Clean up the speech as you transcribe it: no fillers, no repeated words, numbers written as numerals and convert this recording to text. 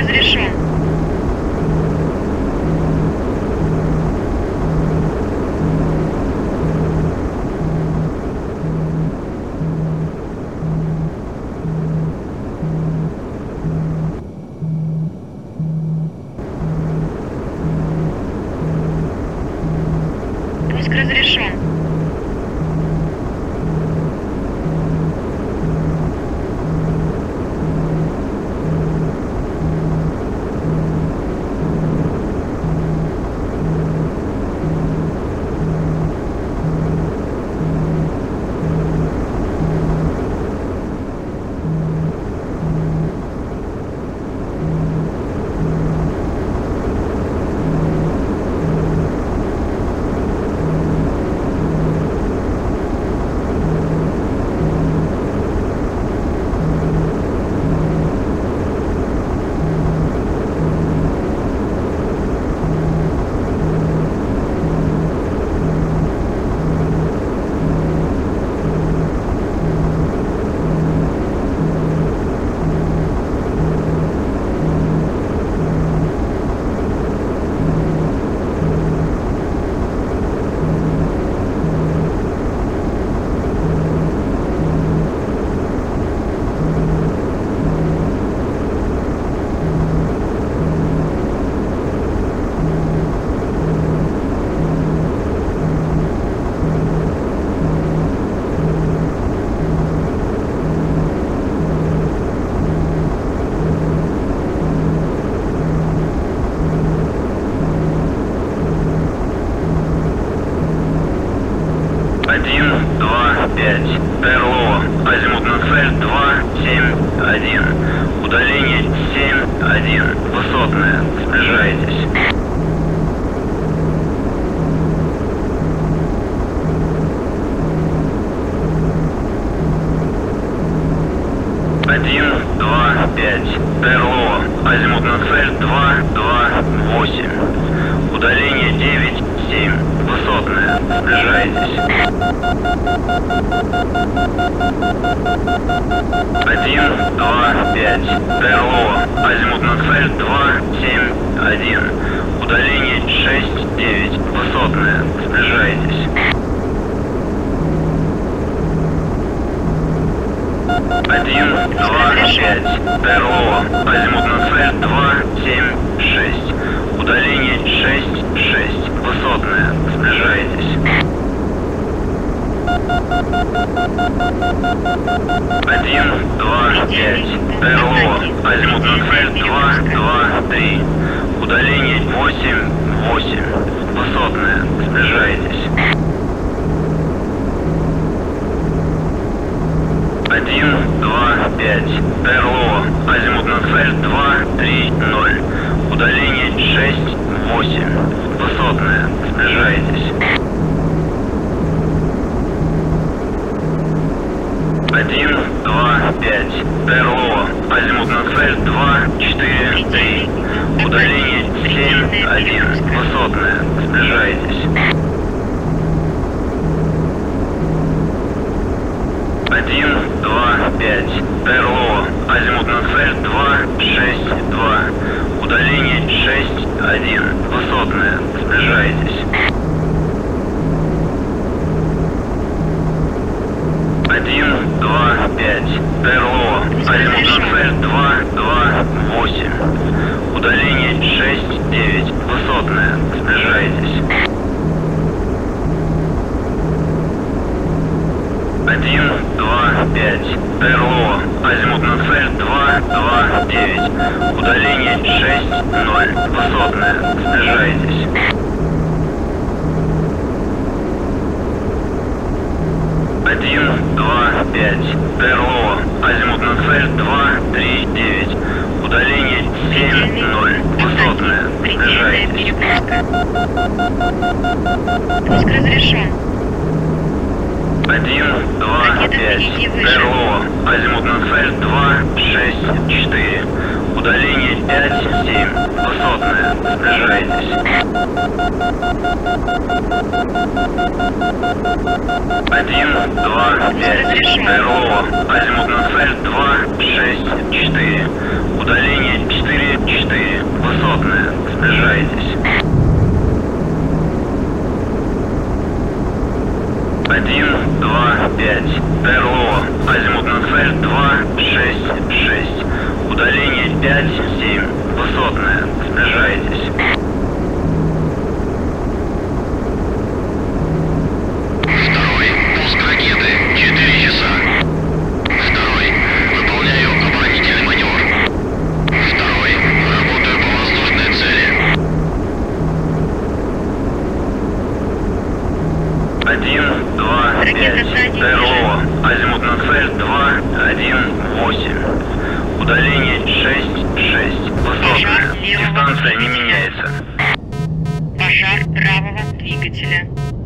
разрешен. Пуск разрешен. Перлова, азимутная цель 271, удаление 7-1, высотная, сближайтесь. Один, два, пять, Перлова, азимутная цель 228, удаление 9-7, высотная, сближайтесь. 1, 2, 5, Перлова, азимутная цель 271, удаление 6-9, высотная, сближайтесь. 1, 2, 5, Перлова, азимутная цель 276, удаление 6-6, высотная, сближайтесь. 1, 2, 5, Перлова, азимутная цель 223, удаление 8-8, высотная, сближайтесь. 1, 2, 5, Перлова, азимутная цель 230, удаление 6-8, высотная, сближайтесь. 1, 2, 5, Перлова, азимутная цель 243, удаление 7-1, высотная, сближайтесь. 1, 2, 5, Перлова, азимутная цель 262, удаление 6-1, высотная, сближайтесь. 1, 2, 5, Перлова, азимутная цель 228, удаление 6-9, высотная, сближайтесь. 1, 2, 5, Перлова, азимутная цель 229, удаление 6-0, высотная, сближайтесь. 1, 2, 5, Перлова, азимутная цель 239, удаление 7-0, высотная, сближайтесь. Пуск разрешен. 1, 2, 5, Перлова, азимутная цель 264, удаление 5-7, высотная, сближайтесь. 1, 2, 5, Перлова, азимутная цель 264, удаление 4-4. 5-7. Высотная. Снижайтесь. Второй. Пуск ракеты. 4 часа. Второй. Выполняю оборонительный маневр. Второй. Работаю по воздушной цели. 1, 2, 5. ТРО. Азимутная цель 2, 1, 8. Удаление 6-6. Высотная. Дистанция не меняется. Пожар правого двигателя.